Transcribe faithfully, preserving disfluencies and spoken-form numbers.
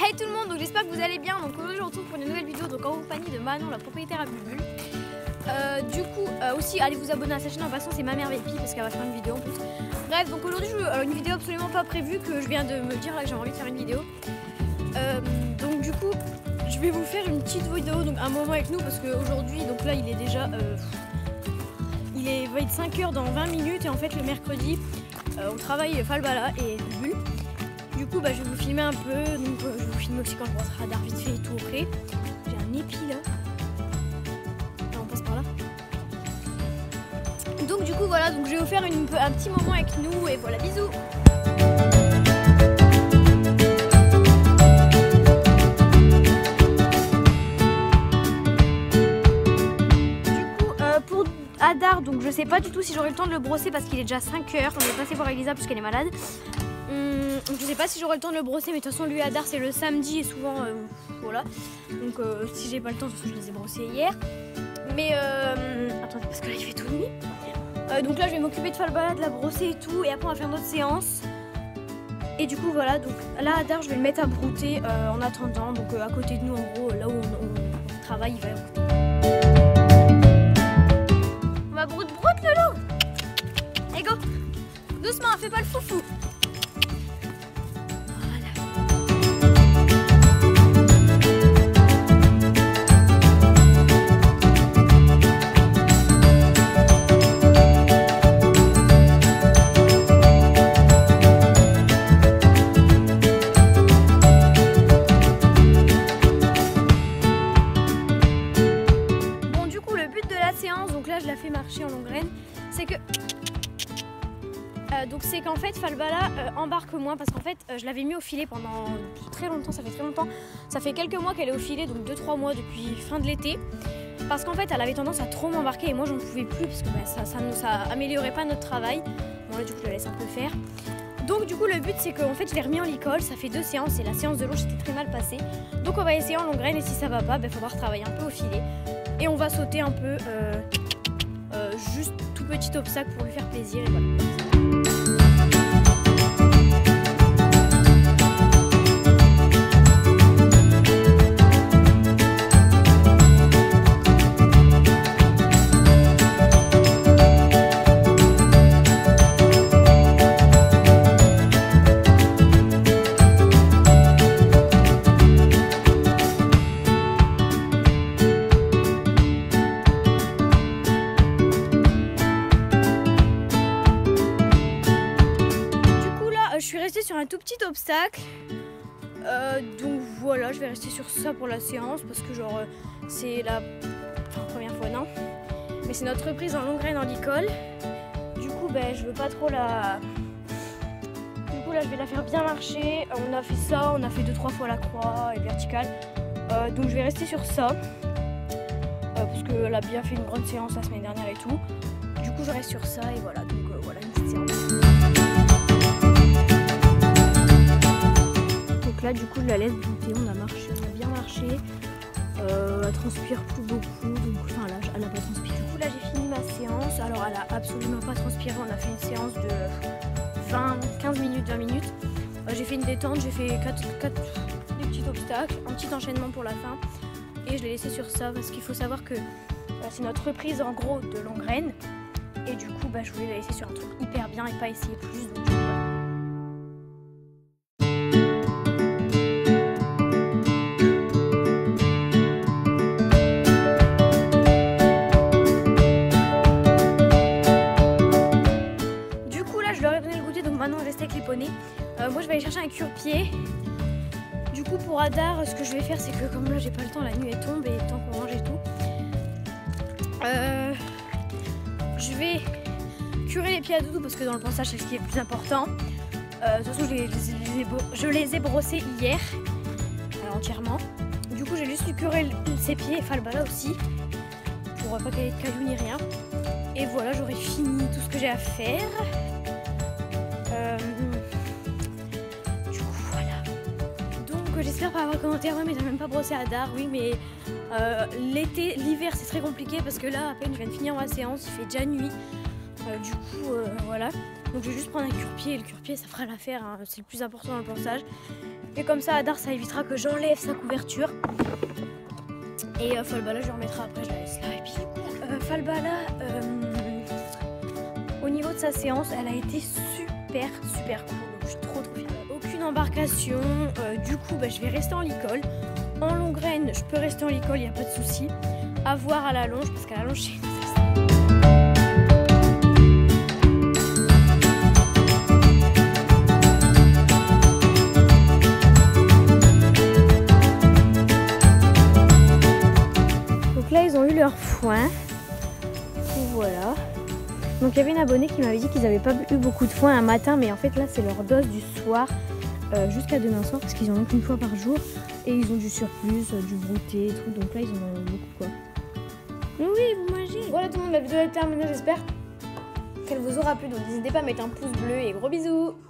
Hey tout le monde, donc j'espère que vous allez bien. Donc aujourd'hui je vous retrouve pour une nouvelle vidéo donc en compagnie de Manon, la propriétaire à Bulbul. Euh, du coup euh, aussi allez vous abonner à sa chaîne en passant, c'est ma mère Vépi parce qu'elle va faire une vidéo en plus. Bref, donc aujourd'hui je euh, une vidéo absolument pas prévue que je viens de me dire là que j'ai envie de faire une vidéo. Euh, donc du coup je vais vous faire une petite vidéo, donc un moment avec nous parce qu'aujourd'hui donc là il est déjà euh, il est vingt-cinq heures dans vingt minutes et en fait le mercredi euh, on travaille Falbala et Bulbul. Du coup bah, je vais vous filmer un peu, donc euh, je vais vous filmer aussi quand je rentre radar vite fait et tout après. J'ai un épi là. Là on passe par là. Donc du coup voilà, donc je vais vous faire une, un petit moment avec nous et voilà, bisous. Adar, donc je sais pas du tout si j'aurai le temps de le brosser parce qu'il est déjà cinq heures. On est passé voir Elisa parce qu'elle est malade. Hum, je sais pas si j'aurai le temps de le brosser, mais de toute façon lui Adar c'est le samedi et souvent euh, voilà. Donc euh, si j'ai pas le temps, de toute façon je les ai brossés hier. Mais euh, attendez parce que là il fait tout nuit. Euh, donc là je vais m'occuper de Falbala, de la brosser et tout, et après on va faire notre séance. Et du coup voilà, donc là Adar je vais le mettre à brouter euh, en attendant, donc euh, à côté de nous en gros, là où on, on travaille, il va brouter. On va broute broute Lolo. Et go. Doucement, fais pas le foufou. Je la fais marcher en longue graine, c'est que euh, donc c'est qu'en fait Falbala euh, embarque moins parce qu'en fait euh, je l'avais mis au filet pendant très longtemps, ça fait très longtemps, ça fait quelques mois qu'elle est au filet, donc deux trois mois depuis fin de l'été, parce qu'en fait elle avait tendance à trop m'embarquer et moi j'en pouvais plus parce que bah, ça, ça, ça améliorait pas notre travail. Bon là du coup je la laisse un peu faire. Donc du coup le but c'est qu'en fait je l'ai remis en licol, ça fait deux séances et la séance de l'eau c'était très mal passée, donc on va essayer en longue graine et si ça va pas, il bah, faudra retravailler un peu au filet et on va sauter un peu euh, Euh, juste tout petit obstacle pour lui faire plaisir et voilà. Je suis restée sur un tout petit obstacle, euh, donc voilà, je vais rester sur ça pour la séance parce que genre c'est la enfin, première fois non, mais c'est notre reprise en longue graine en licol. Du coup ben je veux pas trop la, du coup là je vais la faire bien marcher. On a fait ça, on a fait deux trois fois la croix et verticale, euh, donc je vais rester sur ça euh, parce qu'elle a bien fait une grande séance la semaine dernière et tout. Du coup je reste sur ça et voilà, donc euh, voilà une petite séance. Donc là du coup je la laisse brouter, on a marché, on a bien marché, euh, elle transpire plus beaucoup, donc enfin là elle n'a pas transpiré. Du coup là j'ai fini ma séance, alors elle a absolument pas transpiré, on a fait une séance de vingt, quinze minutes, vingt minutes. Euh, j'ai fait une détente, j'ai fait quatre, quatre des petits obstacles, un petit enchaînement pour la fin et je l'ai laissé sur ça parce qu'il faut savoir que bah, c'est notre reprise en gros de longue graine et du coup bah, je voulais la laisser sur un truc hyper bien et pas essayer plus. Donc, voilà. Maintenant rester avec les poneys. Euh, moi je vais aller chercher un cure-pied. Du coup pour Adar ce que je vais faire c'est que comme là j'ai pas le temps, la nuit elle tombe et le temps qu'on mange et tout. Euh, je vais curer les pieds à Doudou parce que dans le ponçage c'est ce qui est le plus important. Euh, de toute façon je les, les, je les ai brossés hier euh, entièrement. Du coup j'ai juste curé ses pieds et Falbala aussi pour pas qu'elle ait de cailloux ni rien. Et voilà, j'aurai fini tout ce que j'ai à faire. Euh, du coup voilà, donc j'espère pas avoir commenté. Ouais mais t'as même pas brossé Adar. Oui mais euh, l'été, l'hiver c'est très compliqué parce que là à peine je viens de finir ma séance, il fait déjà nuit, euh, du coup euh, voilà. Donc je vais juste prendre un cure-pied et le cure-pied ça fera l'affaire, hein. C'est le plus important dans le ponçage. Et comme ça Adar ça évitera que j'enlève sa couverture. Et euh, Falbala je le remettrai après, je la laisse là. Et puis euh, Falbala, euh, au niveau de sa séance, elle a été super super cool. Donc je suis trop trop fière. Aucune embarcation, euh, du coup bah, je vais rester en licol. En longue graine, je peux rester en licol, il n'y a pas de souci. À voir à la longe, parce qu'à la longe c'est... Donc là ils ont eu leur foin. Voilà. Donc il y avait une abonnée qui m'avait dit qu'ils n'avaient pas eu beaucoup de foin un matin, mais en fait là c'est leur dose du soir. Euh, jusqu'à demain soir parce qu'ils en ont qu'une fois par jour et ils ont du surplus, euh, du brouté et tout, donc là ils en ont beaucoup quoi. Mais oui, vous mangez. Voilà tout le monde, la vidéo est terminée, j'espère qu'elle vous aura plu, donc n'hésitez pas à mettre un pouce bleu et gros bisous.